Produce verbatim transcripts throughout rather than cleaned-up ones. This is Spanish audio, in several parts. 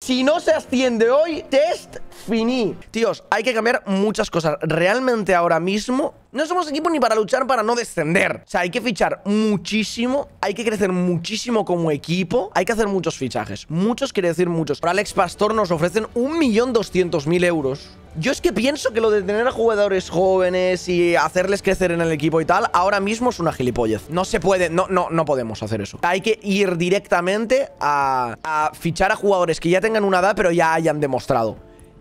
Si no se asciende hoy, test finí. Tíos, hay que cambiar muchas cosas. Realmente ahora mismo no somos equipo ni para luchar para no descender. O sea, hay que fichar muchísimo. Hay que crecer muchísimo como equipo. Hay que hacer muchos fichajes. Muchos quiere decir muchos. Por Alex Pastor nos ofrecen un millón doscientos mil euros. Yo es que pienso que lo de tener a jugadores jóvenes y hacerles crecer en el equipo y tal, ahora mismo es una gilipollez. No se puede, no, no, no podemos hacer eso. Hay que ir directamente a, a fichar a jugadores que ya tengan una edad, pero ya hayan demostrado.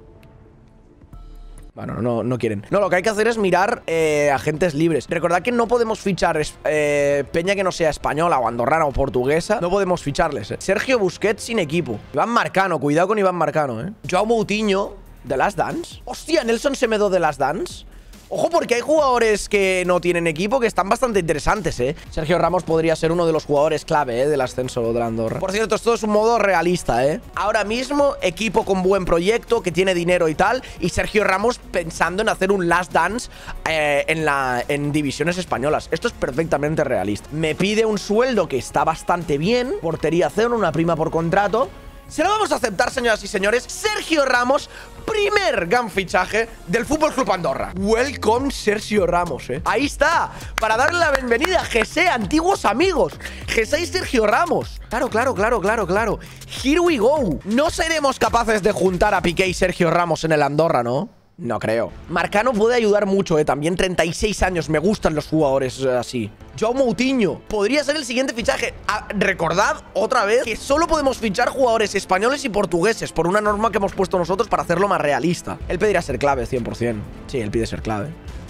Bueno, no, no quieren. No, lo que hay que hacer es mirar eh, agentes libres. Recordad que no podemos fichar eh, peña que no sea española o andorrana o portuguesa. No podemos ficharles, eh. Sergio Busquets sin equipo. Iván Marcano, cuidado con Iván Marcano, eh. Joao Moutinho de Last Dance. Hostia, Nelson Semedo de Last Dance. Ojo, porque hay jugadores que no tienen equipo que están bastante interesantes, ¿eh? Sergio Ramos podría ser uno de los jugadores clave, ¿eh? Del ascenso de la Andorra. Por cierto, esto es un modo realista, ¿eh? Ahora mismo, equipo con buen proyecto, que tiene dinero y tal, y Sergio Ramos pensando en hacer un Last Dance eh, en, la, en divisiones españolas. Esto es perfectamente realista. Me pide un sueldo que está bastante bien, portería cero, una prima por contrato. Se lo vamos a aceptar, señoras y señores. Sergio Ramos, primer gran fichaje del F C Andorra. Welcome, Sergio Ramos, eh. Ahí está, para darle la bienvenida. G C, antiguos amigos. G C y Sergio Ramos. Claro, claro, claro, claro, claro. Here we go. No seremos capaces de juntar a Piqué y Sergio Ramos en el Andorra, ¿no? No creo. Marcano puede ayudar mucho, eh. También treinta y seis años. Me gustan los jugadores eh, así. Joao Moutinho podría ser el siguiente fichaje. Ah, recordad otra vez que solo podemos fichar jugadores españoles y portugueses por una norma que hemos puesto nosotros para hacerlo más realista. Él pedirá ser clave, cien por cien. Sí, él pide ser clave.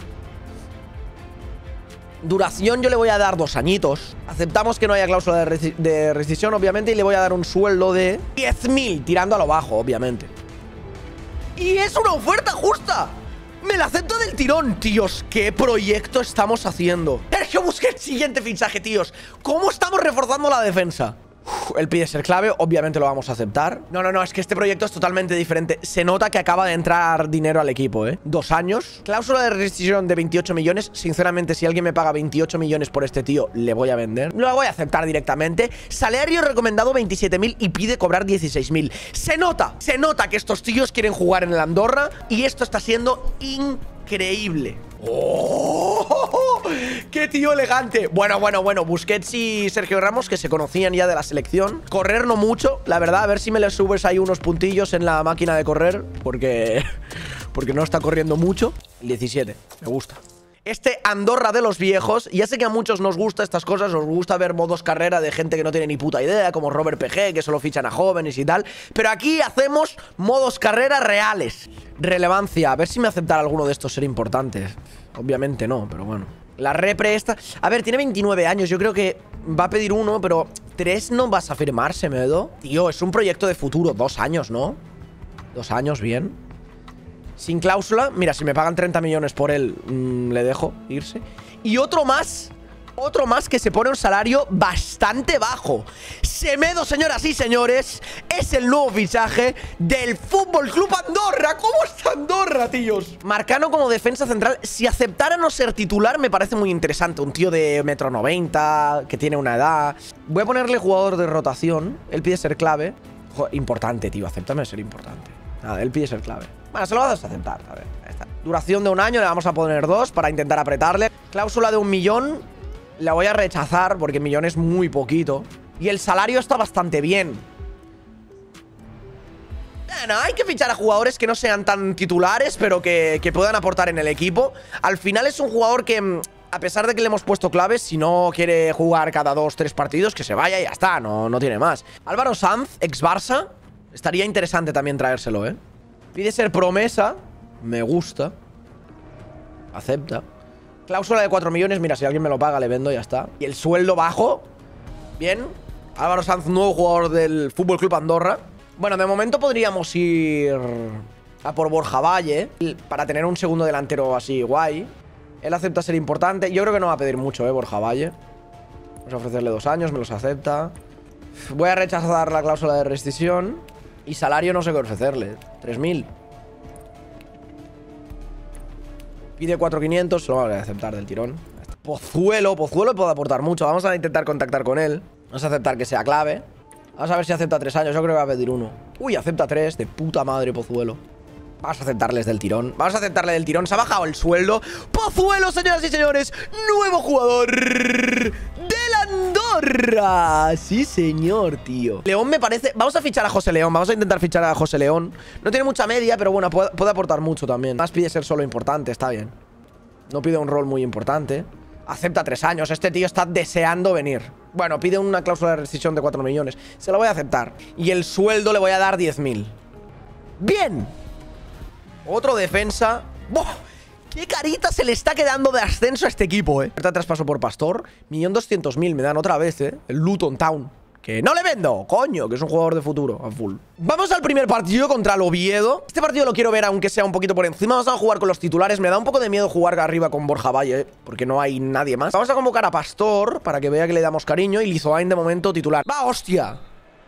Duración yo le voy a dar dos añitos. Aceptamos que no haya cláusula de, reci de rescisión, obviamente, y le voy a dar un sueldo de diez mil, tirando a lo bajo, obviamente. ¡Y es una oferta justa! ¡Me la acepto del tirón! Tíos, ¿qué proyecto estamos haciendo? Sergio Busquets, siguiente fichaje, tíos. ¿Cómo estamos reforzando la defensa? Uf, él pide ser clave, obviamente lo vamos a aceptar. No, no, no, es que este proyecto es totalmente diferente. Se nota que acaba de entrar dinero al equipo, ¿eh? Dos años. Cláusula de rescisión de veintiocho millones. Sinceramente, si alguien me paga veintiocho millones por este tío, le voy a vender. Lo voy a aceptar directamente. Salario recomendado veintisiete mil y pide cobrar dieciséis mil. Se nota, se nota que estos tíos quieren jugar en el Andorra y esto está siendo increíble. ¡Oh! ¡Qué tío elegante! Bueno, bueno, bueno. Busquets y Sergio Ramos, que se conocían ya de la selección. Correr no mucho, la verdad. A ver si me le subes ahí unos puntillos en la máquina de correr. Porque, porque no está corriendo mucho. El diecisiete, me gusta. Este Andorra de los viejos. Ya sé que a muchos nos gusta estas cosas. Os gusta ver modos carrera de gente que no tiene ni puta idea, como Robert P G, que solo fichan a jóvenes y tal. Pero aquí hacemos modos carrera reales. Relevancia. A ver si me aceptará alguno de estos ser importantes. Obviamente no, pero bueno. La repre esta... A ver, tiene veintinueve años. Yo creo que va a pedir uno, pero tres no vas a firmarse, Medo. Tío, es un proyecto de futuro. Dos años, ¿no? Dos años, bien. Sin cláusula. Mira, si me pagan treinta millones por él, mmm, le dejo irse. Y otro más. Otro más que se pone un salario bastante bajo. Semedo, señoras y señores, es el nuevo fichaje del F C Andorra. ¿Cómo está Andorra, tíos? Marcano como defensa central. Si aceptara no ser titular, me parece muy interesante. Un tío de metro noventa, que tiene una edad. Voy a ponerle jugador de rotación. Él pide ser clave. Joder, importante, tío. Acéptame ser importante. Nada, él pide ser clave. Bueno, se lo vas a aceptar. A ver, ahí está. Duración de un año, le vamos a poner dos para intentar apretarle. Cláusula de un millón. La voy a rechazar porque millón es muy poquito. Y el salario está bastante bien. Bueno, hay que fichar a jugadores que no sean tan titulares, pero que, que puedan aportar en el equipo. Al final es un jugador que, a pesar de que le hemos puesto claves, si no quiere jugar cada dos, tres partidos, que se vaya y ya está, no, no tiene más. Álvaro Sanz, ex Barça. Estaría interesante también traérselo, ¿eh? Pide ser promesa. Me gusta. Acepta. Cláusula de cuatro millones, mira, si alguien me lo paga, le vendo y ya está. Y el sueldo bajo. Bien. Álvaro Sanz, nuevo jugador del F C Andorra. Bueno, de momento podríamos ir a por Borja Valle para tener un segundo delantero así guay. Él acepta ser importante. Yo creo que no va a pedir mucho, eh, Borja Valle. Vamos a ofrecerle dos años, me los acepta. Voy a rechazar la cláusula de rescisión. Y salario no sé qué ofrecerle. tres mil. Pide cuatro mil quinientos, lo vamos a aceptar del tirón. Pozuelo, Pozuelo puede aportar mucho. Vamos a intentar contactar con él. Vamos a aceptar que sea clave. Vamos a ver si acepta tres años. Yo creo que va a pedir uno. Uy, acepta tres. De puta madre, Pozuelo. Vamos a aceptarles del tirón. Vamos a aceptarle del tirón. Se ha bajado el sueldo. Pozuelo, señoras y señores. Nuevo jugador del Andorra. Sí, señor, tío. León me parece... Vamos a fichar a José León. Vamos a intentar fichar a José León. No tiene mucha media, pero bueno, puede, puede aportar mucho también. Más pide ser solo importante. Está bien. No pide un rol muy importante. Acepta tres años. Este tío está deseando venir. Bueno, pide una cláusula de rescisión de cuatro millones. Se lo voy a aceptar. Y el sueldo le voy a dar diez mil. ¡Bien! Otro defensa. ¡Boh! ¡Qué carita se le está quedando de ascenso a este equipo, eh! Ahorita traspaso por Pastor. Millón doscientos mil me dan otra vez, eh. El Luton Town. Que no le vendo, coño, que es un jugador de futuro a full. Vamos al primer partido contra el Oviedo. Este partido lo quiero ver aunque sea un poquito por encima. Vamos a jugar con los titulares. Me da un poco de miedo jugar arriba con Borja Valle, eh, porque no hay nadie más. Vamos a convocar a Pastor para que vea que le damos cariño. Y Lizoain de momento titular. ¡Va, hostia!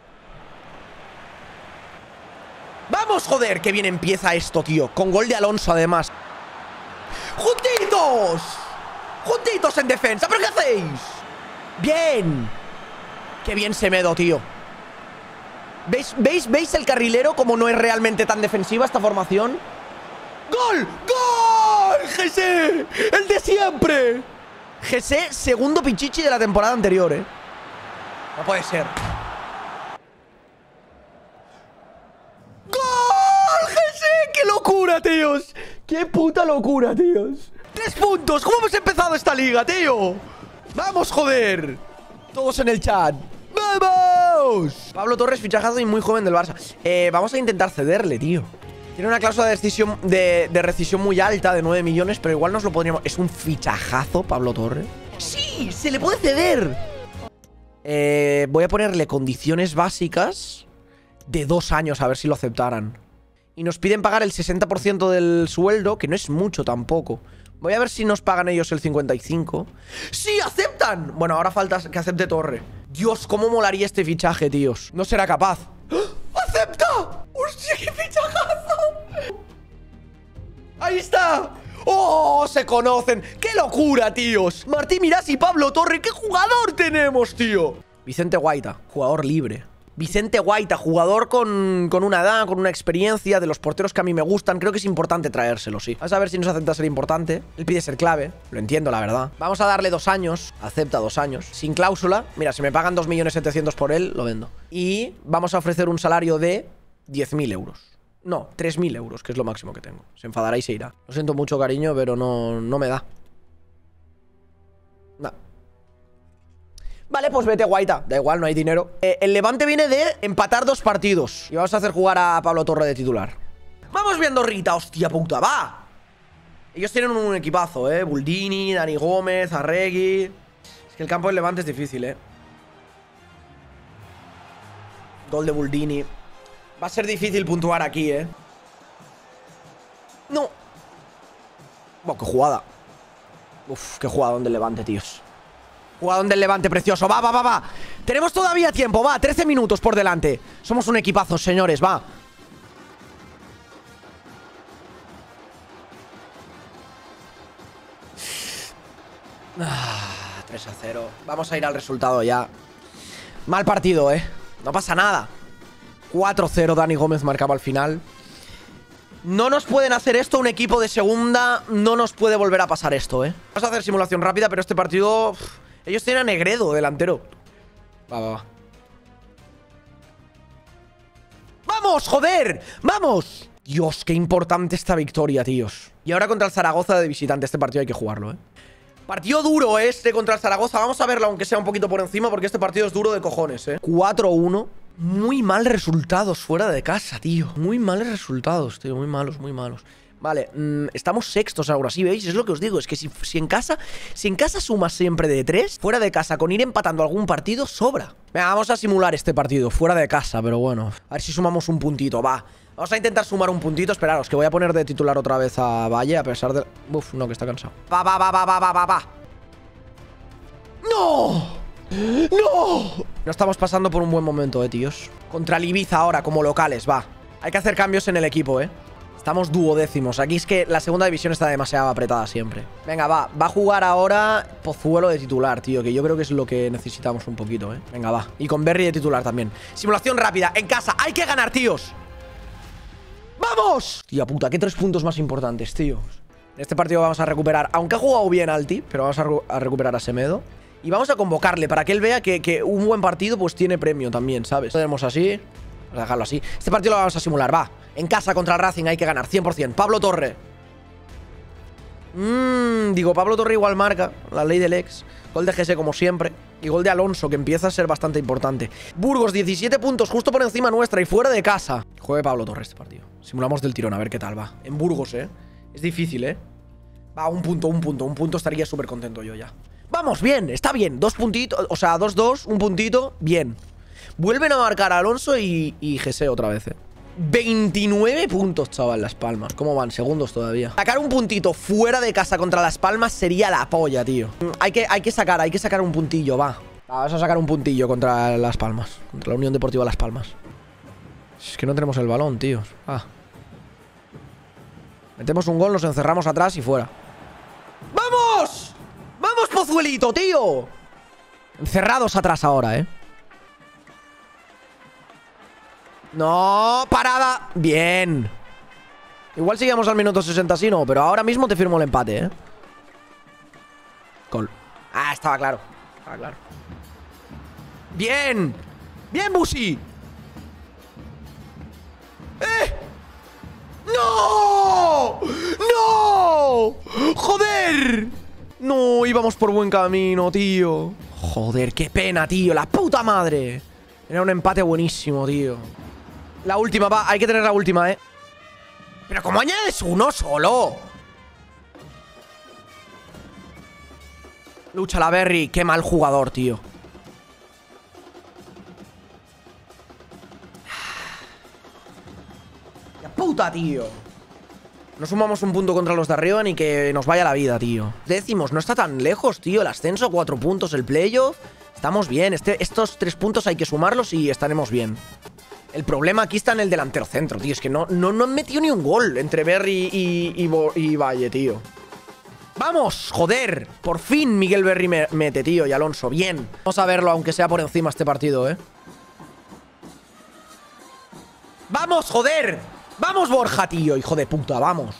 ¡Vamos, joder! ¡Qué bien empieza esto, tío! Con gol de Alonso, además. ¡Juntitos! ¡Juntitos en defensa! ¿Pero qué hacéis? ¡Bien! ¡Qué bien Semedo, tío! ¿Veis, ¿Veis, ¿Veis el carrilero como no es realmente tan defensiva esta formación? ¡Gol! ¡Gol! ¡Jesse! ¡El de siempre! Jesse, segundo pichichi de la temporada anterior, ¿eh? No puede ser. ¡Qué locura, tíos! ¡Qué puta locura, tíos! ¡Tres puntos! ¿Cómo hemos empezado esta liga, tío? ¡Vamos, joder! Todos en el chat. ¡Vamos! Pablo Torres, fichajazo y muy joven del Barça. Eh, vamos a intentar cederle, tío. Tiene una cláusula de rescisión, de, de rescisión muy alta, de nueve millones, pero igual nos lo podríamos... ¿Es un fichajazo, Pablo Torres? ¡Sí! ¡Se le puede ceder! Eh, voy a ponerle condiciones básicas de dos años, a ver si lo aceptaran. Y nos piden pagar el sesenta por ciento del sueldo, que no es mucho tampoco. Voy a ver si nos pagan ellos el cincuenta y cinco por ciento. ¡Sí, aceptan! Bueno, ahora falta que acepte Torre. Dios, cómo molaría este fichaje, tíos. No será capaz. ¡Acepta! ¡Hostia, qué fichajazo! ¡Ahí está! ¡Oh, se conocen! ¡Qué locura, tíos! Martín Mirás y Pablo Torre. ¡Qué jugador tenemos, tío! Vicente Guaita, jugador libre. Vicente Guaita, jugador con, con una edad, con una experiencia, de los porteros que a mí me gustan. Creo que es importante traérselo, sí. Vamos a ver si nos acepta ser importante. Él pide ser clave, lo entiendo, la verdad. Vamos a darle dos años, acepta dos años. Sin cláusula, mira, si me pagan dos millones setecientos por él, lo vendo. Y vamos a ofrecer un salario de diez mil euros. No, tres mil euros, que es lo máximo que tengo. Se enfadará y se irá. Lo siento mucho, cariño, pero no, no me da. No. Vale, pues vete, Guaita. Da igual, no hay dinero. eh, El Levante viene de empatar dos partidos. Y vamos a hacer jugar a Pablo Torre de titular. Vamos viendo Rita, hostia puta, va. Ellos tienen un equipazo, eh Buldini, Dani Gómez, Arregui. Es que el campo del Levante es difícil, eh Gol de Buldini. Va a ser difícil puntuar aquí, eh No. Bueno, qué jugada. Uf, qué jugadón del Levante, tíos. Jugadón del Levante precioso, va, va, va, va. Tenemos todavía tiempo, va, trece minutos por delante. Somos un equipazo, señores, va. ah, tres a cero. Vamos a ir al resultado ya. Mal partido, eh no pasa nada. cuatro cero, Dani Gómez marcaba al final. No nos pueden hacer esto un equipo de segunda. No nos puede volver a pasar esto, eh Vamos a hacer simulación rápida, pero este partido... Uf, ellos tienen a Negredo, delantero. Va, va, va. ¡Vamos, joder! ¡Vamos! Dios, qué importante esta victoria, tíos. Y ahora contra el Zaragoza de visitante. Este partido hay que jugarlo, ¿eh? Partido duro este contra el Zaragoza. Vamos a verlo, aunque sea un poquito por encima, porque este partido es duro de cojones, ¿eh? cuatro uno. Muy mal resultados fuera de casa, tío. Muy malos resultados, tío. Muy malos, muy malos. Vale, mmm, estamos sextos ahora, ¿sí veis? Es lo que os digo, es que si, si en casa Si en casa sumas siempre de tres, fuera de casa, con ir empatando algún partido, sobra. Venga, vamos a simular este partido, fuera de casa, pero bueno. A ver si sumamos un puntito, va. Vamos a intentar sumar un puntito, esperaros, que voy a poner de titular otra vez a Valle, a pesar de... Uf, no, que está cansado. Va, va, va, va, va, va, va, va. ¡No! ¡No! No estamos pasando por un buen momento, eh, tíos. Contra el Ibiza ahora, como locales, va. Hay que hacer cambios en el equipo, eh estamos duodécimos. Aquí es que la segunda división está demasiado apretada siempre. Venga, va. Va a jugar ahora Pozuelo de titular, tío. Que yo creo que es lo que necesitamos un poquito, ¿eh? Venga, va. Y con Berry de titular también. Simulación rápida. En casa. Hay que ganar, tíos. ¡Vamos! Tía puta, qué tres puntos más importantes, tíos. En este partido vamos a recuperar, aunque ha jugado bien Alti, pero vamos a, re a recuperar a Semedo. Y vamos a convocarle para que él vea que, que un buen partido pues tiene premio también, ¿sabes? Lo tenemos así. Vamos a dejarlo así. Este partido lo vamos a simular, va. En casa contra el Racing hay que ganar, cien por cien. Pablo Torre. Mmm, digo, Pablo Torre igual marca. La ley del ex. Gol de G S como siempre. Y gol de Alonso, que empieza a ser bastante importante. Burgos, diecisiete puntos, justo por encima nuestra y fuera de casa. Juegue Pablo Torre este partido. Simulamos del tirón, a ver qué tal va. En Burgos, ¿eh? Es difícil, ¿eh? Va, un punto, un punto. Un punto estaría súper contento yo ya. Vamos, bien, está bien. Dos puntitos, o sea, dos dos, un puntito, bien. Vuelven a marcar a Alonso y, y G S otra vez, ¿eh? veintinueve puntos, chaval, Las Palmas. ¿Cómo van? Segundos todavía. Sacar un puntito fuera de casa contra Las Palmas sería la polla, tío. Hay que, hay que sacar, hay que sacar un puntillo, va. Vamos a sacar un puntillo contra Las Palmas. Contra la Unión Deportiva Las Palmas. Es que no tenemos el balón, tíos. Ah. Metemos un gol, nos encerramos atrás y fuera. ¡Vamos! ¡Vamos, Pozuelito, tío! Encerrados atrás ahora, ¿eh? No, parada. Bien. Igual seguimos al minuto sesenta, sí, no. Pero ahora mismo te firmo el empate, ¿eh? Gol. Ah, estaba claro. Estaba claro. Bien. Bien, Busi. ¡Eh! ¡No! ¡No! ¡Joder! No, íbamos por buen camino, tío. Joder, qué pena, tío. La puta madre. Era un empate buenísimo, tío. La última, va. Hay que tener la última, ¿eh? Pero ¿cómo añades uno solo? Lucha la Berry. Qué mal jugador, tío. ¡La puta, tío! No sumamos un punto contra los de arriba ni que nos vaya la vida, tío. Décimos, no está tan lejos, tío. El ascenso, cuatro puntos, el playoff. Estamos bien. Este, estos tres puntos hay que sumarlos y estaremos bien. El problema aquí está en el delantero centro, tío. Es que no, no, no han metido ni un gol entre Berry y, y, y Valle, tío. ¡Vamos! ¡Joder! Por fin Miguel Berry me mete, tío. Y Alonso, bien. Vamos a verlo, aunque sea por encima este partido, ¿eh? ¡Vamos, joder! ¡Vamos, Borja, tío! Hijo de puta, vamos.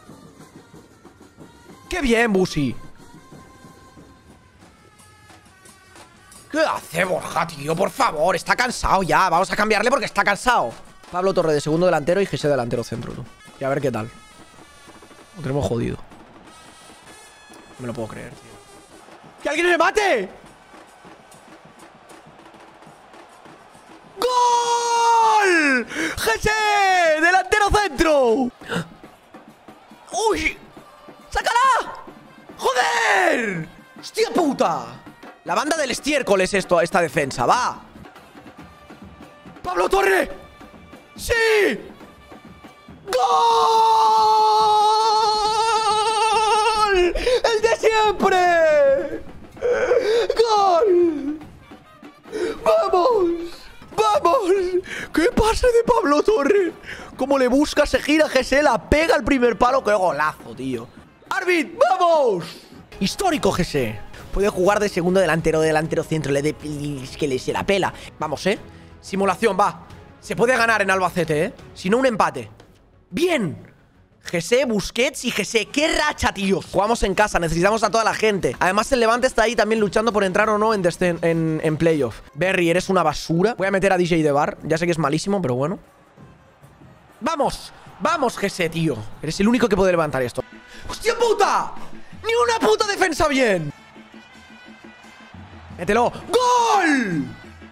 ¡Qué bien, Busi! ¿Qué hace Borja, tío? Por favor, está cansado ya. Vamos a cambiarle porque está cansado. Pablo Torre de segundo delantero y G S delantero centro, tú. Y a ver qué tal. Lo tenemos jodido. No me lo puedo creer, tío. ¡Que alguien me mate! ¡Gol! ¡G S! ¡Delantero centro! ¡Uy! ¡Sácala! ¡Joder! ¡Hostia puta! La banda del estiércol es esto, esta defensa, va. ¡Pablo Torre! ¡Sí! ¡Gol! ¡El de siempre! ¡Gol! ¡Vamos! ¡Vamos! ¡Qué pase de Pablo Torre! Cómo le busca, se gira G S, la pega al primer palo. ¡Qué golazo, tío! ¡Arbit, vamos! Histórico G S. Puede jugar de segundo delantero, de delantero centro. Le de que le se la pela. Vamos, ¿eh? Simulación, va. Se puede ganar en Albacete, ¿eh? Si no, un empate. ¡Bien! G S, Busquets y G S. ¡Qué racha, tíos! Jugamos en casa, necesitamos a toda la gente. Además, el Levante está ahí también luchando por entrar o no en, en, en playoff. Berry, eres una basura. Voy a meter a D J de bar. Ya sé que es malísimo, pero bueno. ¡Vamos! ¡Vamos, G S, tío! Eres el único que puede levantar esto. ¡Hostia puta! ¡Ni una puta defensa bien! ¡Mételo! ¡Gol!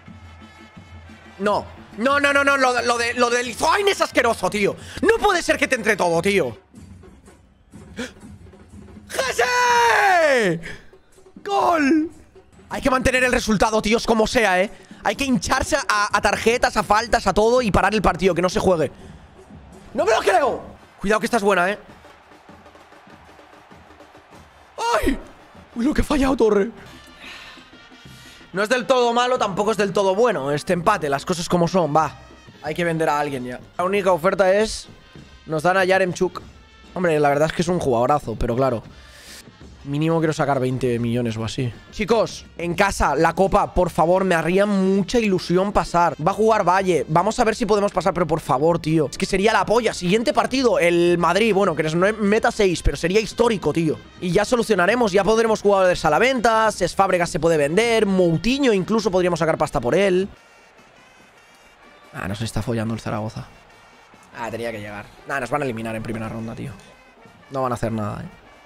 No. No, no, no, no. Lo, lo de lo de Lizoain es asqueroso, tío. No puede ser que te entre todo, tío. ¡G S! ¡Gol! Hay que mantener el resultado, tíos, como sea, ¿eh? Hay que hincharse a, a tarjetas, a faltas, a todo y parar el partido, que no se juegue. ¡No me lo creo! Cuidado que esta es buena, ¿eh? ¡Ay! Uy, lo que he fallado, Torre. No es del todo malo, tampoco es del todo bueno este empate, las cosas como son, va. Hay que vender a alguien ya. La única oferta es Nos dan a Yaremchuk. Hombre, la verdad es que es un jugadorazo, pero claro, mínimo quiero sacar veinte millones o así. Chicos, en casa, la copa, por favor, me haría mucha ilusión pasar. Va a jugar Valle. Vamos a ver si podemos pasar, pero por favor, tío. Es que sería la polla. Siguiente partido, el Madrid. Bueno, que no es meta seis, pero sería histórico, tío. Y ya solucionaremos. Ya podremos jugadores a la venta. Cesc Fábregas se puede vender. Moutinho incluso podríamos sacar pasta por él. Ah, nos está follando el Zaragoza. Ah, tenía que llegar. Nah, nos van a eliminar en primera ronda, tío. No van a hacer nada, eh.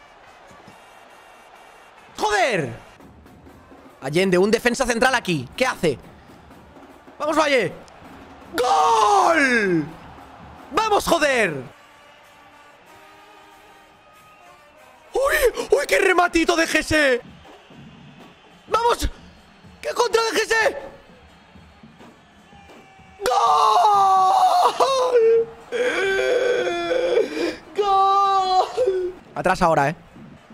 ¡Joder! Allende, un defensa central aquí. ¿Qué hace? ¡Vamos, Valle! ¡Gol! ¡Vamos, joder! ¡Uy! ¡Uy, qué rematito de G S! ¡Vamos! ¡Qué contra de G S! ¡Gol! ¡Gol! Atrás ahora, eh.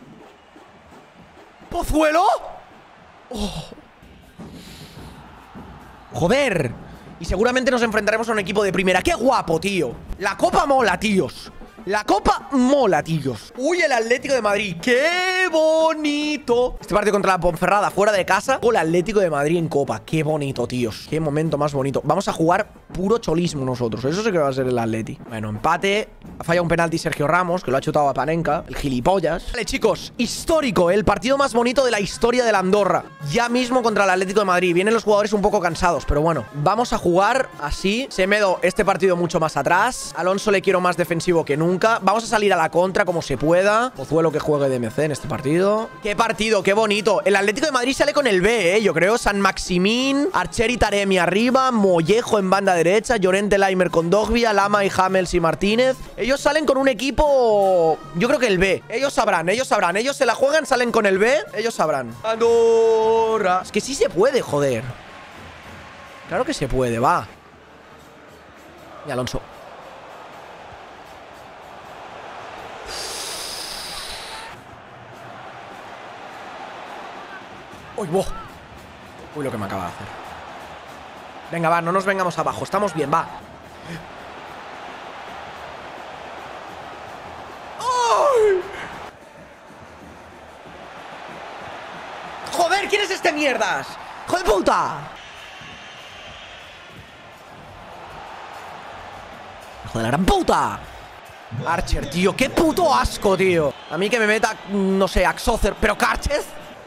¿Pozuelo? Oh. Joder. Y seguramente nos enfrentaremos a un equipo de primera. ¡Qué guapo, tío! La copa mola, tíos. La copa mola, tíos. Uy, el Atlético de Madrid. ¡Qué bonito! Este partido contra la Ponferrada fuera de casa. O el Atlético de Madrid en copa. ¡Qué bonito, tíos! ¡Qué momento más bonito! Vamos a jugar puro cholismo nosotros. Eso sí que va a ser el Atleti. Bueno, empate. Ha fallado un penalti Sergio Ramos, que lo ha chutado a Panenka. El gilipollas. Vale, chicos. Histórico. El partido más bonito de la historia de la Andorra. Ya mismo contra el Atlético de Madrid. Vienen los jugadores un poco cansados, pero bueno. Vamos a jugar así. Semedo, este partido mucho más atrás. Alonso le quiero más defensivo que nunca. Vamos a salir a la contra como se pueda. Pozuelo que juegue de M C en este partido. ¡Qué partido! ¡Qué bonito! El Atlético de Madrid sale con el B, ¿eh? Yo creo. San Maximín, Archer y Taremi arriba, Mollejo en banda derecha, Llorente Laimer con Dogbia, Lama y Hamels y Martínez. Ellos salen con un equipo... Yo creo que el B. Ellos sabrán, ellos sabrán. Ellos se la juegan, salen con el B. Ellos sabrán. Andorra. Es que sí se puede, joder. Claro que se puede, va. Y Alonso. Uy, wow. Uy, lo que me acaba de hacer. Venga, va, no nos vengamos abajo. Estamos bien, va. ¡Ay! ¡Joder! ¿Quién es este mierdas? ¡Joder puta! ¡Joder, la gran puta! Archer, tío, qué puto asco, tío. A mí que me meta, no sé, Axocer. ¿Pero Cárchez?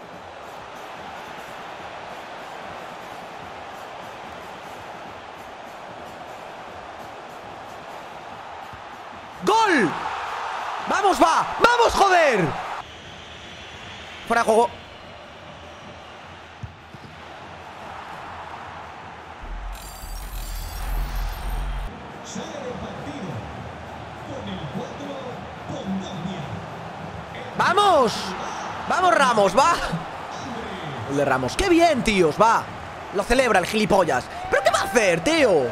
¡Gol! ¡Vamos, va! ¡Vamos, joder! Fuera de juego. ¡Vamos! ¡Vamos, Ramos! ¡Va! El de Ramos. ¡Qué bien, tíos! ¡Va! Lo celebra el gilipollas. ¿Pero qué va a hacer, tío?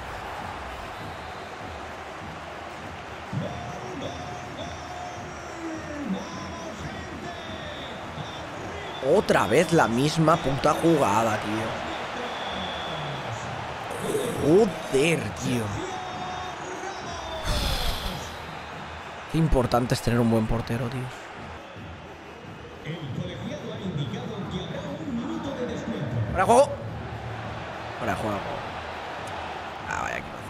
Otra vez la misma puta jugada, tío. Joder, tío. Qué importante es tener un buen portero, tío. Ahora juego. Ahora juego. Ah, vaya equipazo.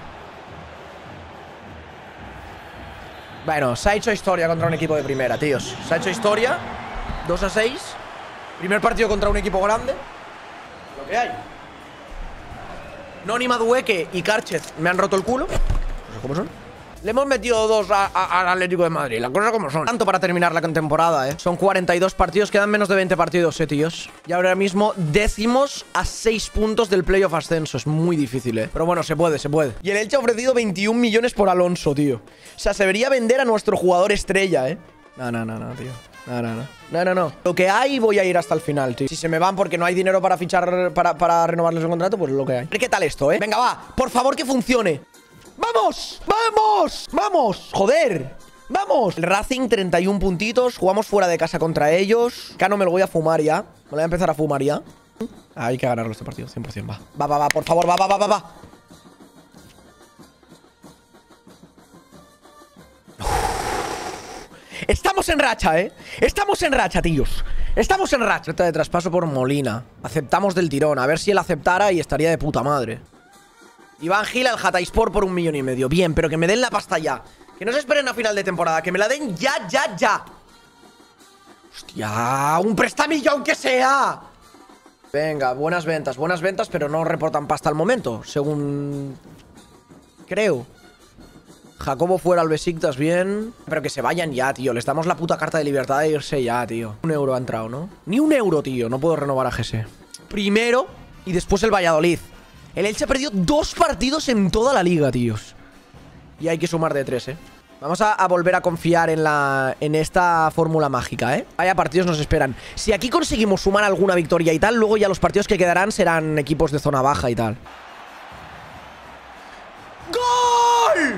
Bueno, se ha hecho historia contra un equipo de primera, tíos. Se ha hecho historia. dos a seis. Primer partido contra un equipo grande. Lo que hay. Noni Madueque y Cárchez me han roto el culo. No sé cómo son. Le hemos metido dos a, a, al Atlético de Madrid. Las cosas como son. Tanto para terminar la temporada, eh. Son cuarenta y dos partidos. Quedan menos de veinte partidos, eh, tíos. Y ahora mismo décimos a seis puntos del playoff ascenso. Es muy difícil, eh. Pero bueno, se puede, se puede. Y el Elche ha ofrecido veintiún millones por Alonso, tío. O sea, se debería vender a nuestro jugador estrella, eh. No, no, no, no, tío. No, no, no. No, no, no. Lo que hay voy a ir hasta el final, tío. Si se me van porque no hay dinero para fichar, para, para renovarles el contrato, pues lo que hay. ¿Qué tal esto, eh? Venga, va. Por favor, que funcione. ¡Vamos! ¡Vamos! ¡Vamos! ¡Joder! ¡Vamos! El Racing, treinta y un puntitos. Jugamos fuera de casa contra ellos. Cano me lo voy a fumar ya. Me lo voy a empezar a fumar ya. Hay que ganarlo este partido, cien por cien. Va, va, va, va. Por favor, va, va, va, va, va. Estamos en racha, ¿eh? Estamos en racha, tíos. Estamos en racha. Trata de traspaso por Molina. Aceptamos del tirón. A ver si él aceptara y estaría de puta madre. Iván Gil al Hatayspor por un millón y medio. Bien, pero que me den la pasta ya. Que no se esperen a final de temporada. Que me la den ya, ya, ya. Hostia, un prestamillo aunque sea. Venga, buenas ventas, buenas ventas, pero no reportan pasta al momento, según creo. Jacobo fuera al Besiktas, bien. Pero que se vayan ya, tío. Les damos la puta carta de libertad de irse ya, tío. Un euro ha entrado, ¿no? Ni un euro, tío. No puedo renovar a G S. Primero y después el Valladolid. El Elche ha perdido dos partidos en toda la liga, tíos. Y hay que sumar de tres, ¿eh? Vamos a, a volver a confiar en la en esta fórmula mágica, ¿eh? Vaya partidos nos esperan. Si aquí conseguimos sumar alguna victoria y tal, luego ya los partidos que quedarán serán equipos de zona baja y tal. ¡Gol!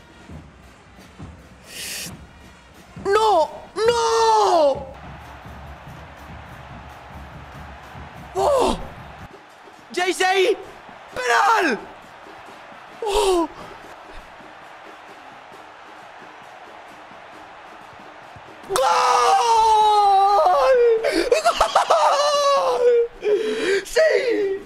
¡No! ¡No! ¡Oh! ¡J C! ¡Penal! ¡Oh! ¡Gol! ¡Gol! ¡Sí!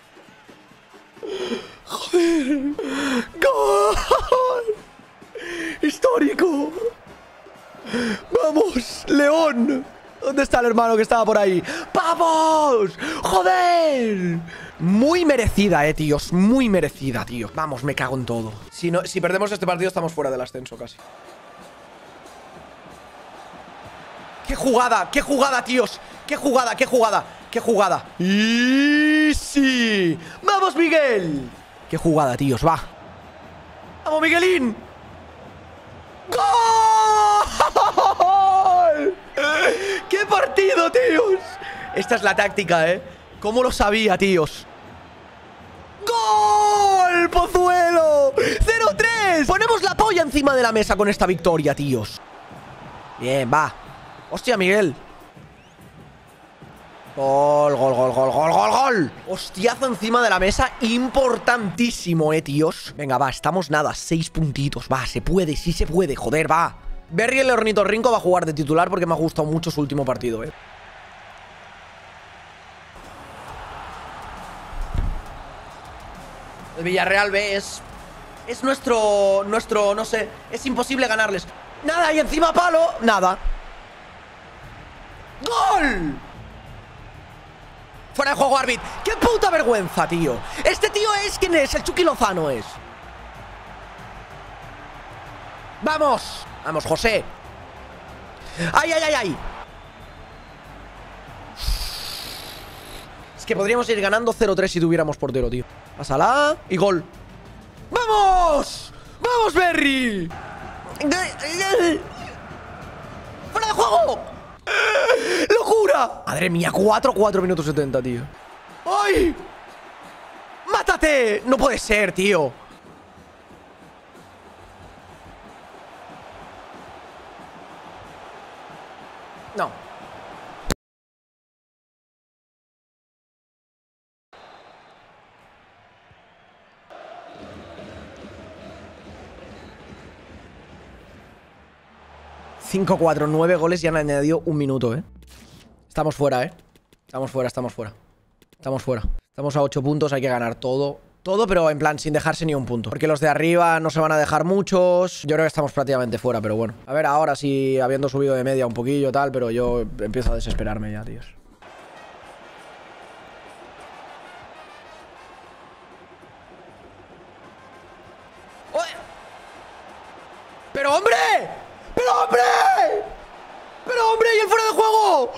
¡Joder! ¡Gol! ¡Histórico! ¡Vamos! ¡León! ¿Dónde está el hermano que estaba por ahí? ¡Vamos! ¡Joder! Muy merecida, eh, tíos. Muy merecida, tío. Vamos, me cago en todo. Si, no, si perdemos este partido estamos fuera del ascenso casi. ¡Qué jugada! ¡Qué jugada, tíos! ¡Qué jugada! ¡Qué jugada! ¡Qué jugada! ¡Easy! ¡Vamos, Miguel! ¡Qué jugada, tíos! ¡Va! ¡Vamos, Miguelín! ¡Gol! ¡Qué partido, tíos! Esta es la táctica, ¿eh? ¿Cómo lo sabía, tíos? ¡Gol! ¡Pozuelo! ¡cero tres! Ponemos la polla encima de la mesa con esta victoria, tíos. Bien, va. ¡Hostia, Miguel! Gol, gol, gol, gol, gol, gol, gol. Hostiazo encima de la mesa. Importantísimo, eh, tíos. Venga, va, estamos nada, seis puntitos. Va, se puede, sí se puede, joder, va. Berry el ornitorrinco va a jugar de titular porque me ha gustado mucho su último partido, eh. El Villarreal B es... Es nuestro... Nuestro, no sé. Es imposible ganarles. Nada, y encima palo, nada. ¡Gol! Fuera de juego, árbitro. ¡Qué puta vergüenza, tío! Este tío es... ¿Quién es? El Chucky Lozano es. ¡Vamos! ¡Vamos, José! ¡Ay, ay, ay, ay! Es que podríamos ir ganando cero tres si tuviéramos portero, tío. Pásala y gol. ¡Vamos! ¡Vamos, Berry! ¡Fuera de juego! ¡Locura! Madre mía, cuatro, cuatro minutos setenta, tío. ¡Ay! ¡Mátate! No puede ser, tío. No. cinco cuatro, nueve goles y han añadido un minuto, ¿eh? Estamos fuera, ¿eh? Estamos fuera, estamos fuera. Estamos fuera. Estamos a ocho puntos, hay que ganar todo. Todo, pero en plan, sin dejarse ni un punto. Porque los de arriba no se van a dejar muchos. Yo creo que estamos prácticamente fuera, pero bueno. A ver, ahora sí, habiendo subido de media un poquillo tal, pero yo empiezo a desesperarme ya, tíos. ¡Oye! ¡Pero hombre! ¡Pero hombre! ¡Pero hombre! ¡Y el fuera de juego!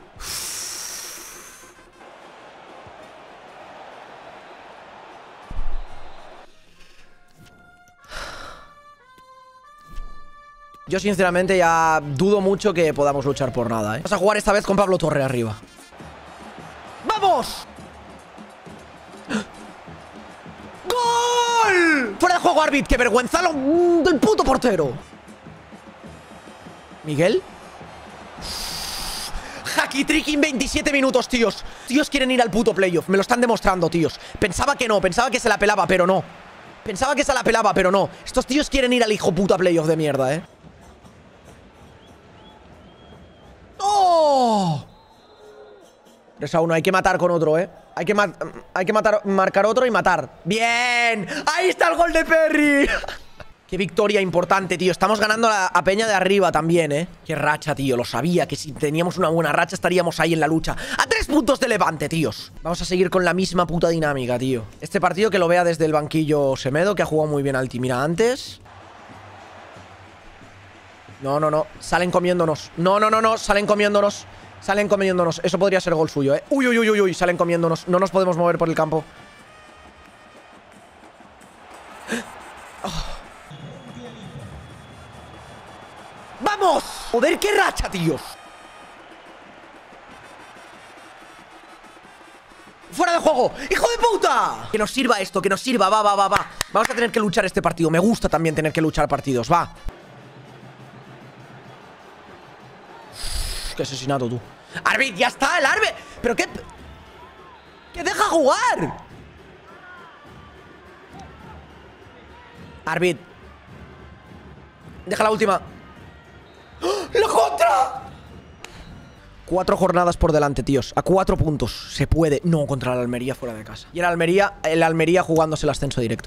Yo sinceramente ya dudo mucho que podamos luchar por nada, ¿eh? Vamos a jugar esta vez con Pablo Torre arriba. ¡Vamos! ¡Gol! ¡Fuera de juego, árbitro! ¡Qué vergüenza lo del puto portero! ¿Miguel? Hacky trick en veintisiete minutos, tíos. Tíos quieren ir al puto playoff. Me lo están demostrando, tíos. Pensaba que no, pensaba que se la pelaba, pero no. Pensaba que se la pelaba, pero no. Estos tíos quieren ir al hijo puta playoff de mierda, ¿eh? ¡No! tres a uno, hay que matar con otro, ¿eh? Hay que, ma hay que matar, marcar otro y matar. ¡Bien! ¡Ahí está el gol de Perry! ¡Qué victoria importante, tío! Estamos ganando a, a Peña de arriba también, ¿eh? ¡Qué racha, tío! Lo sabía, que si teníamos una buena racha estaríamos ahí en la lucha. ¡A tres puntos de Levante, tíos! Vamos a seguir con la misma puta dinámica, tío. Este partido que lo vea desde el banquillo Semedo, que ha jugado muy bien al Timira antes. No, no, no. Salen comiéndonos. No, no, no, no. Salen comiéndonos. Salen comiéndonos. Eso podría ser gol suyo, ¿eh? Uy, uy, uy, uy, uy. Salen comiéndonos. No nos podemos mover por el campo. Oh. ¡Vamos! Joder, qué racha, tíos. ¡Fuera de juego! ¡Hijo de puta! Que nos sirva esto, que nos sirva. Va, va, va, va. Vamos a tener que luchar este partido. Me gusta también tener que luchar partidos. Va. Qué asesinato, tú. ¡Arbit! ¡Ya está! ¡El Arbit! ¿Pero qué? ¡Que deja jugar! Arbit. Deja la última. ¡Oh! ¡La contra! Cuatro jornadas por delante, tíos. A cuatro puntos. Se puede. No, contra el Almería fuera de casa. Y el Almería, el Almería jugándose el ascenso directo.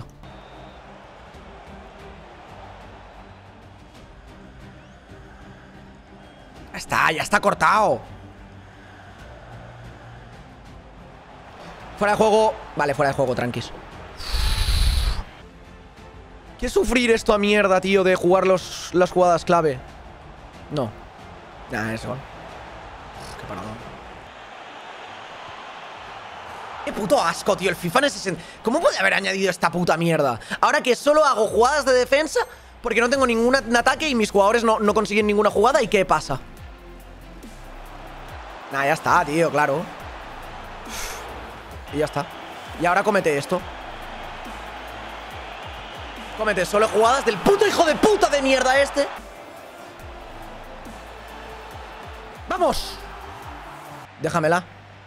Ya está, ya está cortado. Fuera de juego. Vale, fuera de juego, tranquis. ¿Qué sufrir esto a mierda, tío, de jugar los, las jugadas clave? No. Nah, eso. Qué paradón. Qué puto asco, tío. El FIFA en ese sentido. ¿Cómo puede haber añadido esta puta mierda? Ahora que solo hago jugadas de defensa porque no tengo ningún ataque y mis jugadores no, no consiguen ninguna jugada. ¿Y qué pasa? Nah, ya está, tío, claro. Y ya está. Y ahora comete esto. Comete solo jugadas del puto hijo de puta de mierda este. ¡Vamos! Déjamela.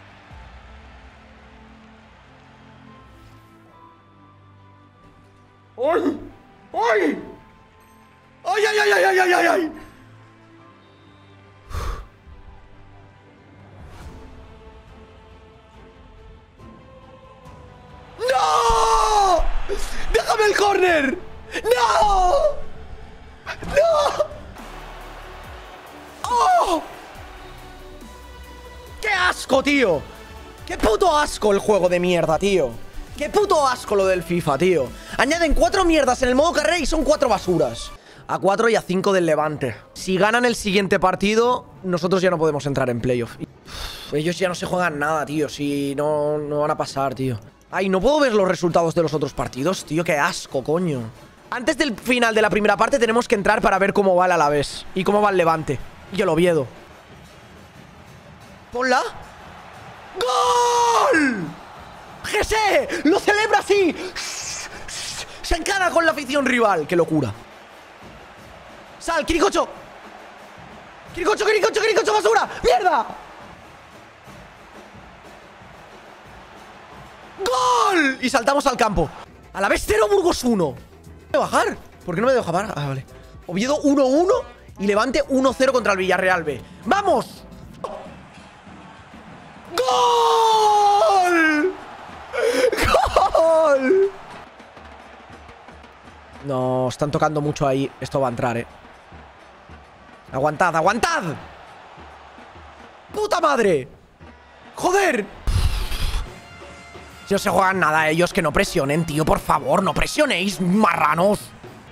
¡Ay! ¡Ay! ¡Ay, ay, ay, ay, ay, ay, ay! ¡No! ¡Déjame el córner! ¡No! ¡No! ¡Oh! ¡Qué asco, tío! ¡Qué puto asco el juego de mierda, tío! ¡Qué puto asco lo del FIFA, tío! Añaden cuatro mierdas en el modo carrera y son cuatro basuras. A cuatro y a cinco del Levante. Si ganan el siguiente partido, nosotros ya no podemos entrar en playoff. Ellos ya no se juegan nada, tío. Si no, no van a pasar, tío. Ay, no puedo ver los resultados de los otros partidos, tío. Qué asco, coño. Antes del final de la primera parte tenemos que entrar para ver cómo va el Alavés y cómo va el Levante. Y el Oviedo. Ponla. ¡Gol! ¡Jesse! ¡Lo celebra así! Se encara con la afición rival. ¡Qué locura! ¡Sal, Quiricocho! ¡Quiricocho, Quiricocho, Quiricocho, basura! ¡Mierda! ¡Gol! Y saltamos al campo. Alavés cero, Burgos uno. ¿Me voy a bajar? ¿Por qué no me dejo bajar? Ah, vale. Oviedo uno uno y Levante uno cero contra el Villarreal B. ¡Vamos! ¡Gol! ¡Gol! No, están tocando mucho ahí. Esto va a entrar, eh. Aguantad, aguantad. ¡Puta madre! ¡Joder! Si no se juegan nada ellos, que no presionen, tío, por favor. No presionéis, marranos.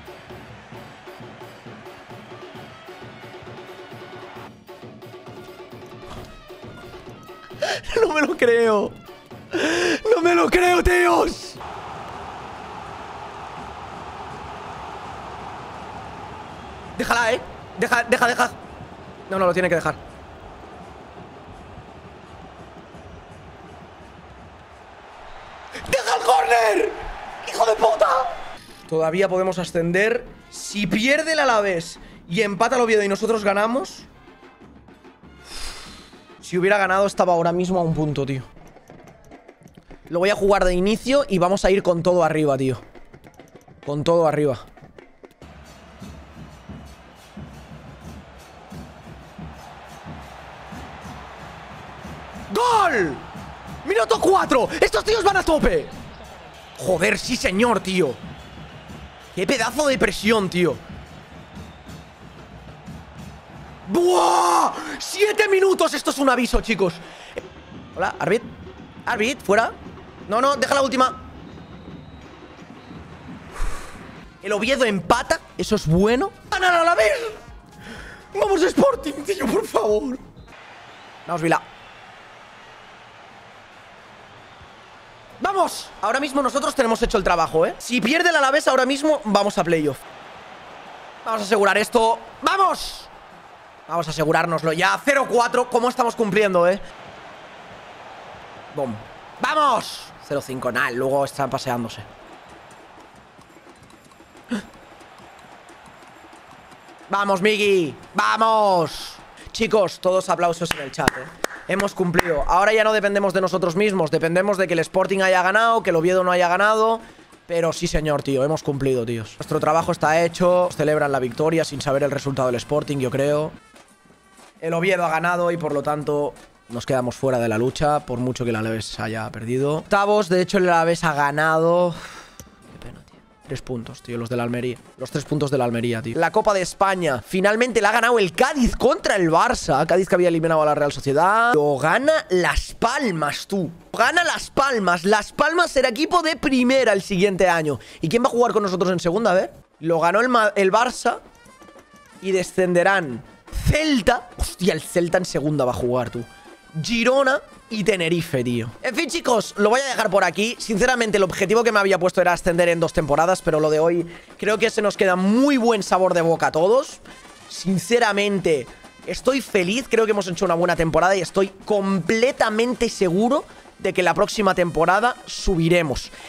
No me lo creo. No me lo creo, tíos. Déjala, eh. Deja, deja, deja. No, no, lo tiene que dejar. ¡Deja el córner! ¡Hijo de puta! Todavía podemos ascender. Si pierde el Alavés y empata el Oviedo y nosotros ganamos. Si hubiera ganado estaba ahora mismo a un punto, tío. Lo voy a jugar de inicio y vamos a ir con todo arriba, tío. Con todo arriba. ¡Gol! ¡Minuto cuatro! ¡Estos tíos van a tope! Joder, sí señor, tío. ¡Qué pedazo de presión, tío! ¡Buah! ¡Siete minutos! Esto es un aviso, chicos. Hola, Arbit. Arbit, fuera. No, no, deja la última. El Oviedo empata. Eso es bueno. ¡Ganar a la vez! ¡Vamos, Sporting, tío, por favor! Vamos, Vila. ¡Vamos! Ahora mismo nosotros tenemos hecho el trabajo, ¿eh? Si pierde el Alavés ahora mismo, vamos a playoff. Vamos a asegurar esto. ¡Vamos! Vamos a asegurárnoslo ya. cero cuatro. ¿Cómo estamos cumpliendo, eh? Bom. ¡Vamos! cero cinco. Nah, luego están paseándose. ¡Vamos, Miggy! ¡Vamos! Chicos, todos aplausos en el chat, ¿eh? Hemos cumplido. Ahora ya no dependemos de nosotros mismos. Dependemos de que el Sporting haya ganado, que el Oviedo no haya ganado. Pero sí, señor, tío. Hemos cumplido, tíos. Nuestro trabajo está hecho. Celebran la victoria sin saber el resultado del Sporting, yo creo. El Oviedo ha ganado y, por lo tanto, nos quedamos fuera de la lucha, por mucho que el Alavés haya perdido. Octavos, de hecho, el Alavés ha ganado... Qué pena, tío. Tres puntos, tío, los de la Almería. Los tres puntos de la Almería, tío. La Copa de España. Finalmente la ha ganado el Cádiz contra el Barça. Cádiz que había eliminado a la Real Sociedad. Lo gana Las Palmas, tú. Gana Las Palmas. Las Palmas será equipo de primera el siguiente año. ¿Y quién va a jugar con nosotros en segunda, a ver? Lo ganó el, Ma el Barça. Y descenderán Celta. Hostia, el Celta en segunda va a jugar, tú. Girona y Tenerife, tío. En fin, chicos, lo voy a dejar por aquí. Sinceramente, el objetivo que me había puesto era ascender en dos temporadas, pero lo de hoy creo que se nos queda muy buen sabor de boca a todos. Sinceramente, estoy feliz. Creo que hemos hecho una buena temporada y estoy completamente seguro de que la próxima temporada subiremos.